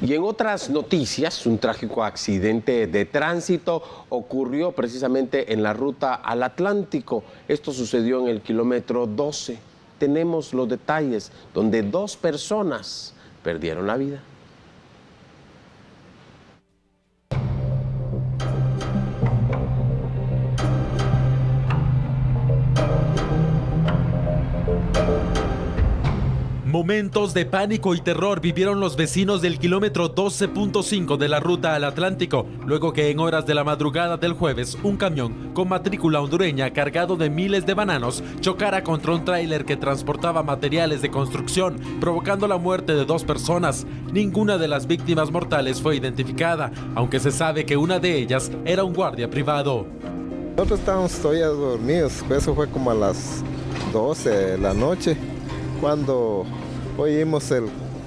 Y en otras noticias, un trágico accidente de tránsito ocurrió precisamente en la ruta al Atlántico. Esto sucedió en el kilómetro 12. Tenemos los detalles, donde 2 personas perdieron la vida. Momentos de pánico y terror vivieron los vecinos del kilómetro 12.5 de la ruta al Atlántico, luego que en horas de la madrugada del jueves, un camión con matrícula hondureña cargado de miles de bananos chocara contra un tráiler que transportaba materiales de construcción, provocando la muerte de 2 personas. Ninguna de las víctimas mortales fue identificada, aunque se sabe que una de ellas era un guardia privado. Nosotros estábamos todavía dormidos, eso fue como a las 12 de la noche, cuando oímos el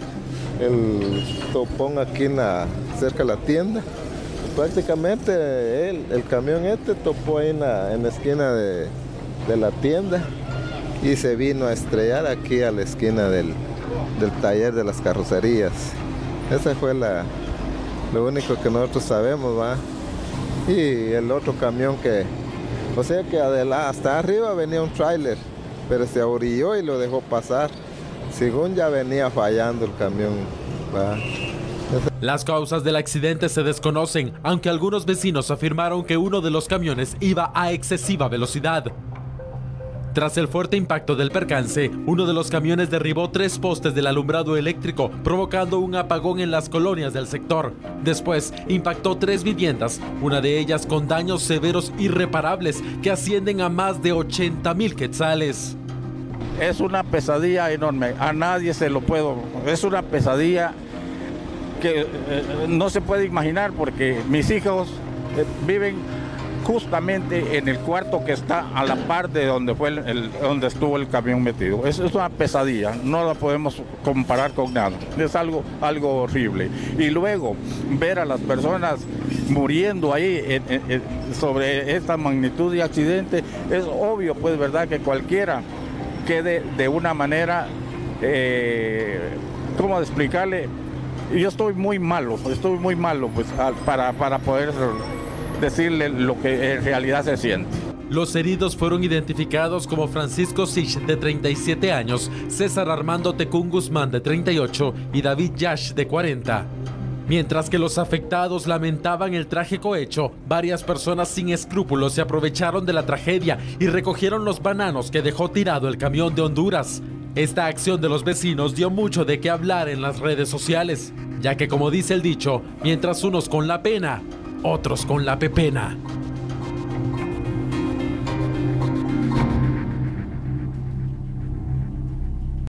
topón aquí cerca de la tienda. Prácticamente el camión topó ahí en la esquina de la tienda y se vino a estrellar aquí a la esquina del taller de las carrocerías. Esa fue lo único que nosotros sabemos, ¿va? Y el otro camión o sea que hasta arriba venía un tráiler, pero se orilló y lo dejó pasar. Según ya venía fallando el camión, ¿va? Las causas del accidente se desconocen, aunque algunos vecinos afirmaron que uno de los camiones iba a excesiva velocidad. Tras el fuerte impacto del percance, uno de los camiones derribó 3 postes del alumbrado eléctrico, provocando un apagón en las colonias del sector. Después, impactó 3 viviendas, una de ellas con daños severos irreparables que ascienden a más de 80,000 quetzales. Es una pesadilla enorme, a nadie se lo puedo, es una pesadilla que no se puede imaginar, porque mis hijos viven justamente en el cuarto que está a la par de donde donde estuvo el camión metido. Es una pesadilla, no la podemos comparar con nada, es algo horrible. Y luego ver a las personas muriendo ahí sobre esta magnitud de accidente, es obvio, pues, verdad, que cualquiera quede de una manera, ¿cómo explicarle? Yo estoy muy malo pues, para poder decirle lo que en realidad se siente. Los heridos fueron identificados como Francisco Sich, de 37 años, César Armando Tecún Guzmán, de 38, y David Yash, de 40. Mientras que los afectados lamentaban el trágico hecho, varias personas sin escrúpulos se aprovecharon de la tragedia y recogieron los bananos que dejó tirado el camión de Honduras. Esta acción de los vecinos dio mucho de qué hablar en las redes sociales, ya que, como dice el dicho, mientras unos con la pena, otros con la pepena.